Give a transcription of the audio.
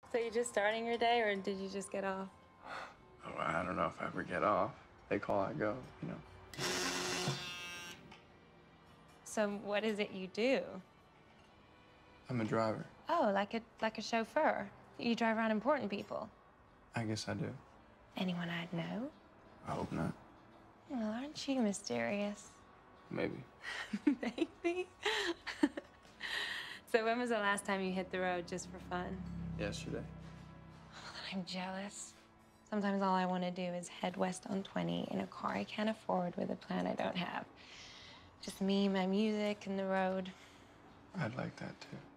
So you're just starting your day, or did you just get off? Oh, I don't know if I ever get off. They call, I go, you know. So what is it you do? I'm a driver. Oh, like a chauffeur. You drive around important people. I guess I do. Anyone I'd know? I hope not. Well, aren't you mysterious? Maybe. Maybe. So when was the last time you hit the road just for fun? Yesterday. I'm jealous. Sometimes all I want to do is head west on 20 in a car I can't afford with a plan I don't have. Just me, my music, and the road. I'd like that too.